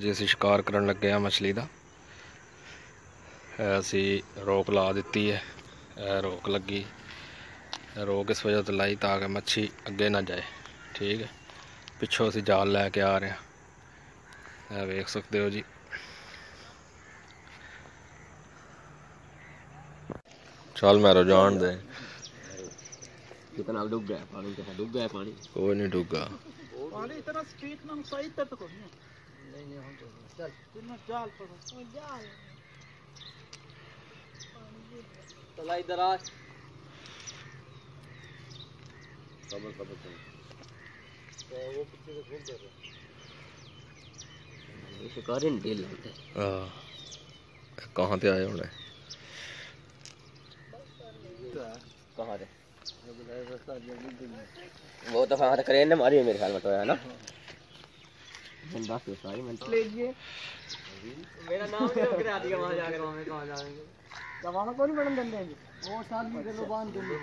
जी असी शिकार करन लगे हाँ मछली का। असी रोक ला दी है, रोक लगी, रोक इस वजह तो लाई ताकि मच्छी अगे ना जाए। ठीक है, पिछों असी जाल लैके आ रहे हैं, वेख सकते हो जी। चल मैरो जान दे, कितना डूब गया पानी, कैसा डूब गया पानी? कोई नहीं डूबा पानी इतना स्पीड में सही तक तो नहीं नहीं हम चल कितना जाल पकड़ जाल चला इधर आ कबर कबर तो वो पीछे से घूम रहा है। ये शिकारी ने ढील लगता है। हां कहां से आए होने, कहां से वो तो वहां क्रेन ने मारी है मेरे ख्याल में, तो है ना बंदा से सारी मन लीजिए। मेरा नाम क्यों गिरा दिया वहां जाकर? वहां में कहां जाएंगे? वहां को नहीं बनन देंगे वो साल की गलो बांध देंगे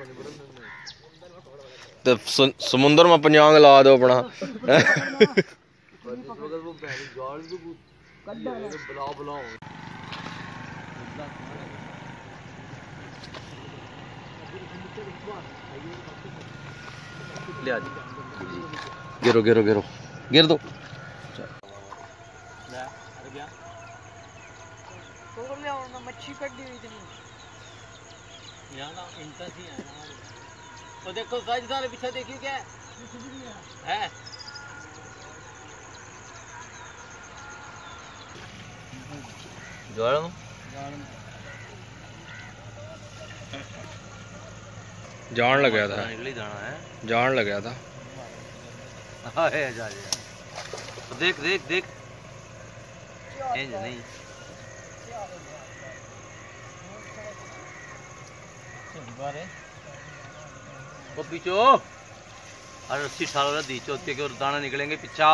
तो समुद्र में पंजांग ला दो अपना। अगर वो पहले जाल को कड्डा बुलाओ बुलाओ ले आ जी। गिरो गिरो गिरो गिर दो। मच्छी कड्डी हुई थी यहाँ ना इंटर ही है ना। तो देखो साइड सारे पीछे देखिए क्या है। जोड़म जान लगा था, निकली जाना है, जान लगा था। हाँ है जा तो देख देख देख चेंज नहीं वो पीछो अरे रस्सी ठाल दी चौथे के और दाना निकलेंगे पीछा।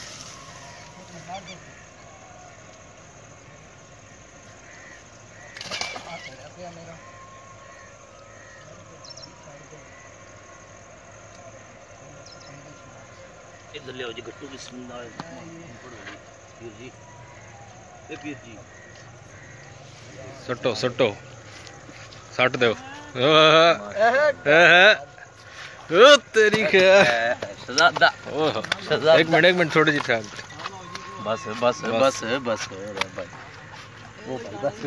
इधर ले आओ जी गट्टू की सुंदर पीर जी, ए पीर जी सट्टो सट्टो सट दो। ओ तेरी क्या शहजादा एक मिनट थोड़ी जी ठहर। बस बस बस बस भाई वो भाई बस।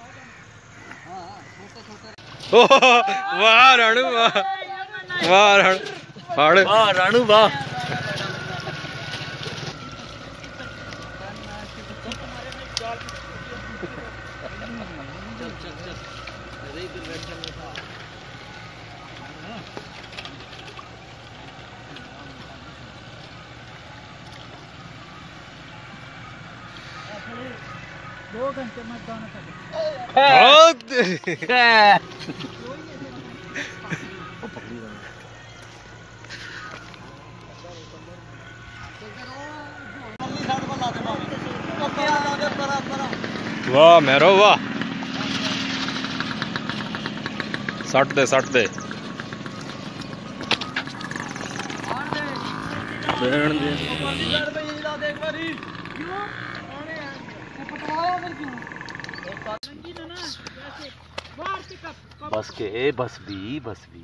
वाह राणू वाह, वाह राणू, वाह राणू वाह। दो घंटे में जाना वाह मेरो वाह। सट दे सट दे बस के बस भी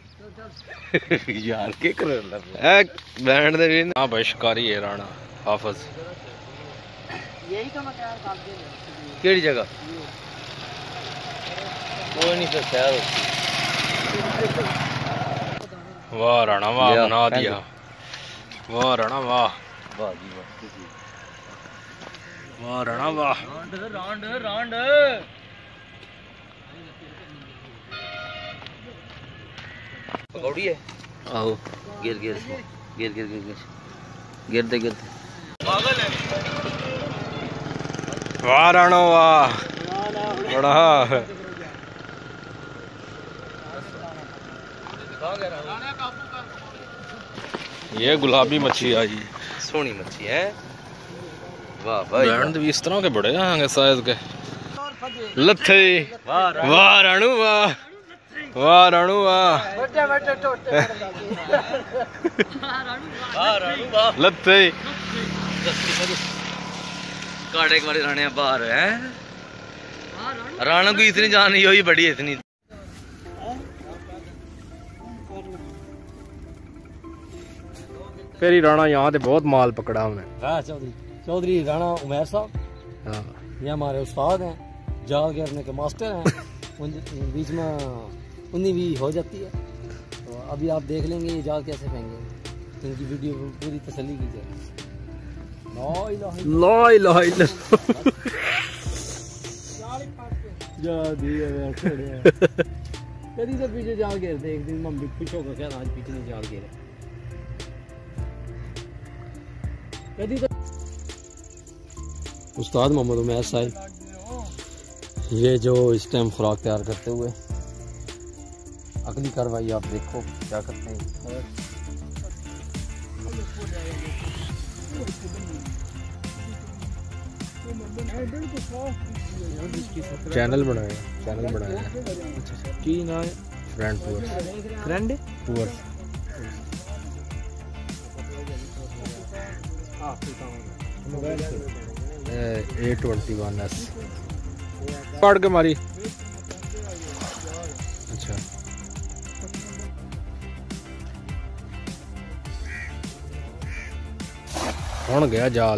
यार के कर बैंड दे भी। हां भाई शिकारी है राणा हाफिज। यही तो मैं यार काट दे केड़ी जगह कोई नहीं तो शहर। वाह राणा वाह, बना दिया। वाह राणा वाह, वाह जी वाह, वाह राणा वाह। रांड रांड पकौड़ी है। आओ गिर गिर गिर गिर गिर गिर गिरते गिरते पागल है। वाह राणा वाह, बड़ा ये गुलाबी मच्छी आई, सोनी मच्छी है। वाह भाई बैंड भी इस तरह के बड़े हैं साइज के। लथे वाह राणू वाह, वाह राणू वाह, लथे काटे एक बार राणे बाहर है राणा को इतनी जान नहीं हुई बड़ी इतनी फिर ही राणा यहाँ पे बहुत माल पकड़ा हमने। चौधरी राणा उमैर साहब, हाँ ये हमारे उस्ताद हैं, जाल गिरने के मास्टर हैं। बीच में उन्नी भी हो जाती है, तो अभी आप देख लेंगे ये जाल कैसे फेंकेंगे। इनकी वीडियो पूरी तसल्ली कीजिए। कभी से पीछे जाल गिरते, एक दिन मम्मी पीछे होगा क्या, आज पीछे नहीं जाल गिरे। उस्ताद मोहम्मद उमैर साहब, ये जो इस टाइम खुराक तैयार करते हुए अगली कार्रवाई आप देखो क्या करते हैं। चैनल बनाया की ना फ्रेंड पुअर्स A21S पढ़ के मारी। अच्छा कौन गया जाल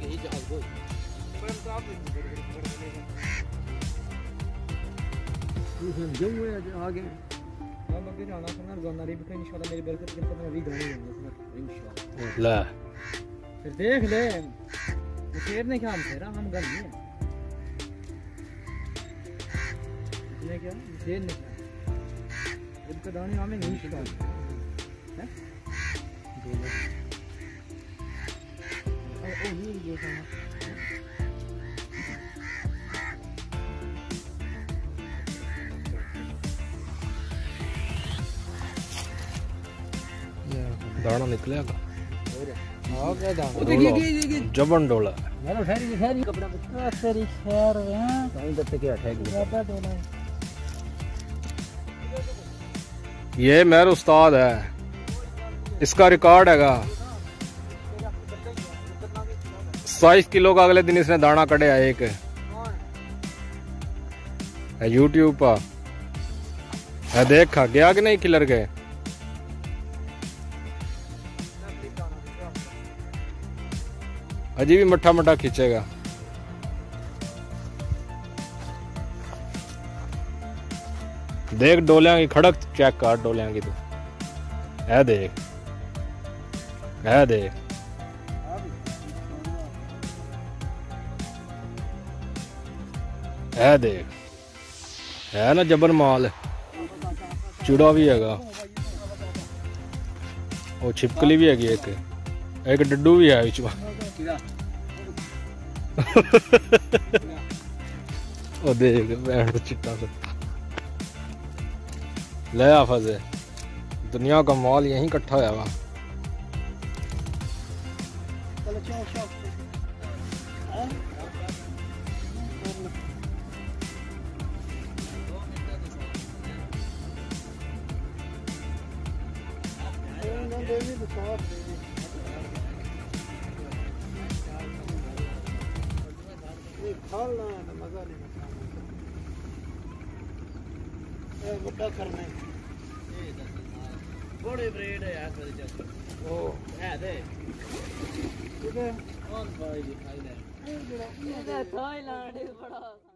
ला फिर देख ले शेरने क्या हमसे हम गल नहीं है क्या शेर ने इनका दाने हमें नहीं शिकार है दाना निकलेगा जबन डोला ये मेरा उस्ताद है, इसका रिकॉर्ड हैगा 27 किलो का। अगले दिन इसने दाना कटे है एक यूट्यूब पर है, देखा गया कि नहीं किलर के। अजी भी मट्ठा मट्ठा खींचेगा। देख डोलियां की खड़क चेक कर, डोलियां की तू है देख, है देख है देख, है ना जबर माल। चूड़ा भी हैगा, वो छिपकली भी हैगी, एक डड्डू भी है बिच में। ओ देख बैठ चिट्टा सा ले आफज है, दुनिया का माल यहीं इकट्ठा होया वा। बड़े ब्रेड है यार, ओ है दे ठीक है। और भाई दिखाई दे थाईलैंड बड़ा